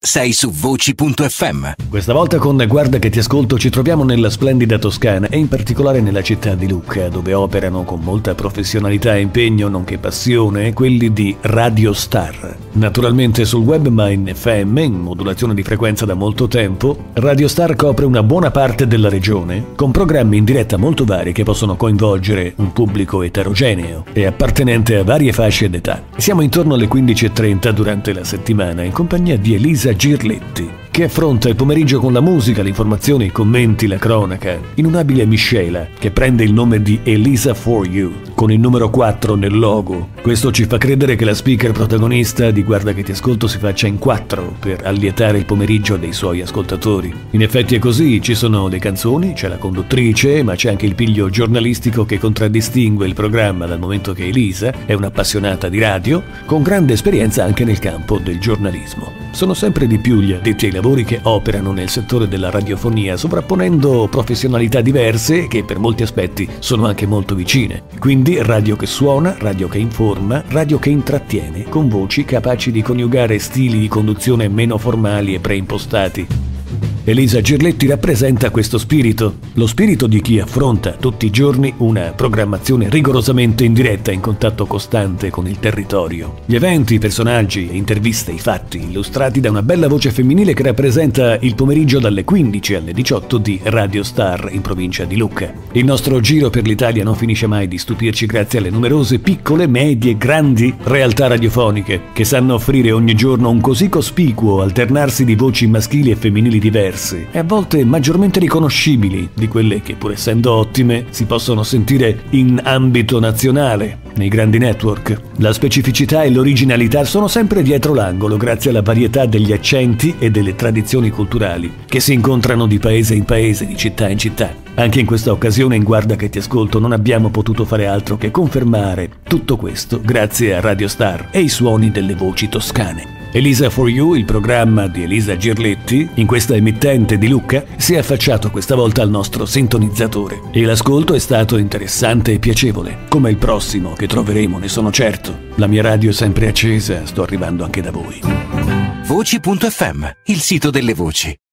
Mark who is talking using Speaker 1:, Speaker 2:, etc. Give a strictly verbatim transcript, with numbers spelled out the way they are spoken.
Speaker 1: sei su voci punto effe emme.
Speaker 2: Questa volta con Guarda che ti ascolto ci troviamo nella splendida Toscana e in particolare nella città di Lucca, dove operano con molta professionalità e impegno, nonché passione, quelli di Radio Star. Naturalmente sul web ma in effe emme, in modulazione di frequenza da molto tempo, Radio Star copre una buona parte della regione, con programmi in diretta molto vari che possono coinvolgere un pubblico eterogeneo e appartenente a varie fasce d'età. Siamo intorno alle quindici e trenta durante la settimana in compagnia di Elisa Girletti, che affronta il pomeriggio con la musica, l'informazione, i commenti, la cronaca, in un'abile miscela che prende il nome di Elisa for You, con il numero quattro nel logo. Questo ci fa credere che la speaker protagonista di Guarda che ti ascolto si faccia in quattro per allietare il pomeriggio dei suoi ascoltatori. In effetti è così, ci sono le canzoni, c'è la conduttrice, ma c'è anche il piglio giornalistico che contraddistingue il programma, dal momento che Elisa è un'appassionata di radio, con grande esperienza anche nel campo del giornalismo. Sono sempre di più gli addetti ai lavori che operano nel settore della radiofonia, sovrapponendo professionalità diverse che per molti aspetti sono anche molto vicine. Quindi radio che suona, radio che informa, radio che intrattiene, con voci capaci di coniugare stili di conduzione meno formali e preimpostati. Elisa Girletti rappresenta questo spirito, lo spirito di chi affronta tutti i giorni una programmazione rigorosamente in diretta, in contatto costante con il territorio. Gli eventi, i personaggi, le interviste, i fatti, illustrati da una bella voce femminile che rappresenta il pomeriggio dalle quindici alle diciotto di Radio Star in provincia di Lucca. Il nostro giro per l'Italia non finisce mai di stupirci grazie alle numerose piccole, medie, grandi realtà radiofoniche che sanno offrire ogni giorno un così cospicuo alternarsi di voci maschili e femminili diverse e a volte maggiormente riconoscibili di quelle che, pur essendo ottime, si possono sentire in ambito nazionale, nei grandi network. La specificità e l'originalità sono sempre dietro l'angolo grazie alla varietà degli accenti e delle tradizioni culturali che si incontrano di paese in paese, di città in città. Anche in questa occasione in Guarda che ti ascolto non abbiamo potuto fare altro che confermare tutto questo grazie a Radio Star e i suoni delle voci toscane. Elisa for You, il programma di Elisa Girletti, in questa emittente di Lucca, si è affacciato questa volta al nostro sintonizzatore e l'ascolto è stato interessante e piacevole, come il prossimo che troveremo, ne sono certo. La mia radio è sempre accesa, sto arrivando anche da voi.
Speaker 1: voci punto effe emme, il sito delle voci.